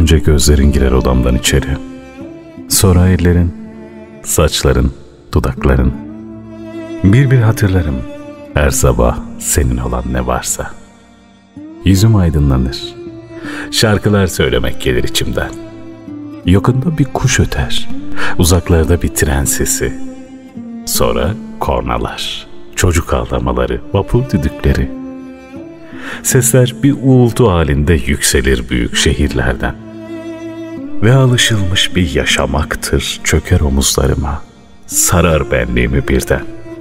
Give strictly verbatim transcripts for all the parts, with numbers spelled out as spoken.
Önce gözlerin girer odamdan içeri. Sonra ellerin, saçların, dudakların. Bir bir hatırlarım her sabah senin olan ne varsa. Yüzüm aydınlanır. Şarkılar söylemek gelir içimden. Yakında bir kuş öter. Uzaklarda bir tren sesi. Sonra kornalar, çocuk ağlamaları, vapur düdükleri. Sesler bir uğultu halinde yükselir büyük şehirlerden. Ve alışılmış bir yaşamaktır çöker omuzlarıma, sarar benliğimi birden.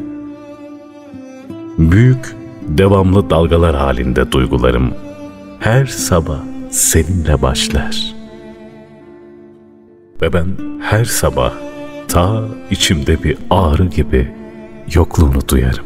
Büyük, devamlı dalgalar halinde duygularım her sabah seninle başlar. Ve ben her sabah ta içimde bir ağrı gibi yokluğunu duyarım.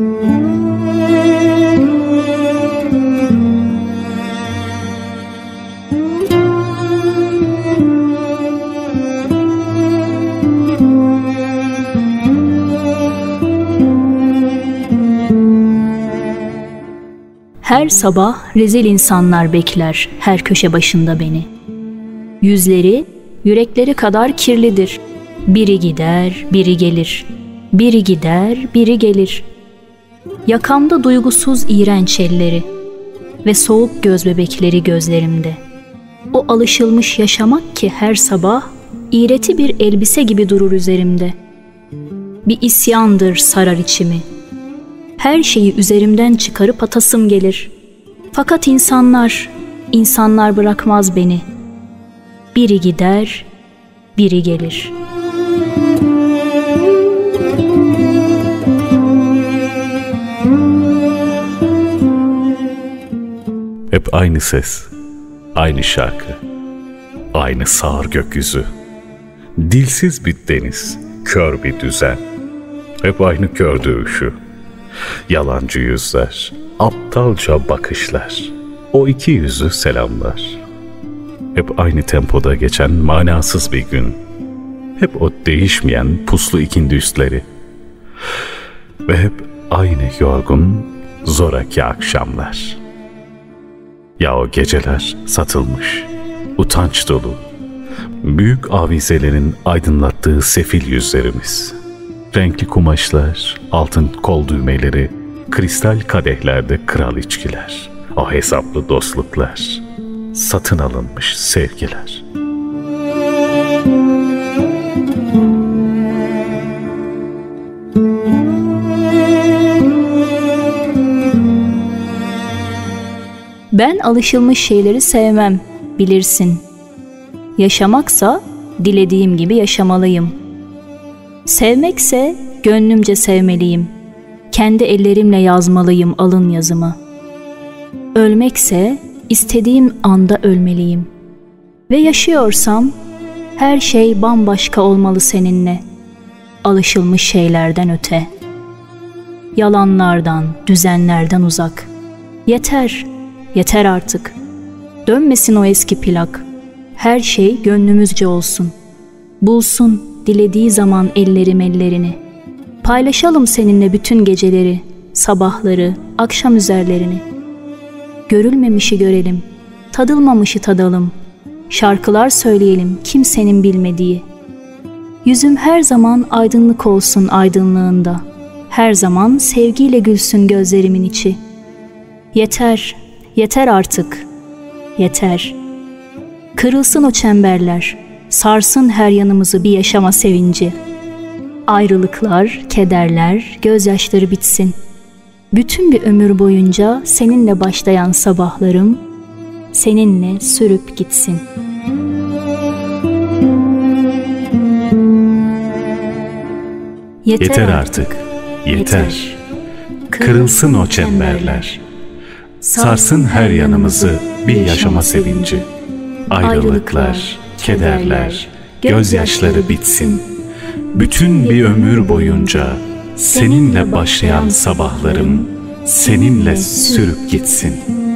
Her sabah rezil insanlar bekler her köşe başında beni. Yüzleri, yürekleri kadar kirlidir. Biri gider, biri gelir. Biri gider, biri gelir. Yakamda duygusuz iğrenç elleri ve soğuk göz bebekleri gözlerimde. O alışılmış yaşamak ki her sabah iğreti bir elbise gibi durur üzerimde. Bir isyandır sarar içimi. Her şeyi üzerimden çıkarıp atasım gelir. Fakat insanlar, insanlar bırakmaz beni. Biri gider, biri gelir. Hep aynı ses, aynı şarkı, aynı sağır gökyüzü. Dilsiz bir deniz, kör bir düzen. Hep aynı kör dövüşü. Yalancı yüzler, aptalca bakışlar. O iki yüzü selamlar. Hep aynı tempoda geçen manasız bir gün. Hep o değişmeyen puslu ikindi üstleri. Ve hep aynı yorgun, zoraki akşamlar. Ya o geceler satılmış, utanç dolu, büyük avizelerin aydınlattığı sefil yüzlerimiz. Renkli kumaşlar, altın kol düğmeleri, kristal kadehlerde kral içkiler, o hesaplı dostluklar, satın alınmış sevgiler. Ben alışılmış şeyleri sevmem, bilirsin. Yaşamaksa dilediğim gibi yaşamalıyım. Sevmekse gönlümce sevmeliyim. Kendi ellerimle yazmalıyım alın yazımı. Ölmekse istediğim anda ölmeliyim. Ve yaşıyorsam her şey bambaşka olmalı seninle. Alışılmış şeylerden öte. Yalanlardan, düzenlerden uzak. Yeter, yeter artık. Dönmesin o eski plak. Her şey gönlümüzce olsun. Bulsun dilediği zaman ellerim ellerini. Paylaşalım seninle bütün geceleri, sabahları, akşam üzerlerini. Görülmemişi görelim, tadılmamışı tadalım. Şarkılar söyleyelim kimsenin bilmediği. Yüzüm her zaman aydınlık olsun aydınlığında. Her zaman sevgiyle gülsün gözlerimin içi. Yeter, yeter artık, yeter. Kırılsın o çemberler, sarsın her yanımızı bir yaşama sevinci. Ayrılıklar, kederler, gözyaşları bitsin. Bütün bir ömür boyunca seninle başlayan sabahlarım, seninle sürüp gitsin. Yeter, yeter artık, yeter. yeter. Kırılsın o çemberler, sarsın her yanımızı bir yaşama sevinci. Ayrılıklar, kederler, gözyaşları bitsin. Bütün bir ömür boyunca seninle başlayan sabahlarım seninle sürüp gitsin.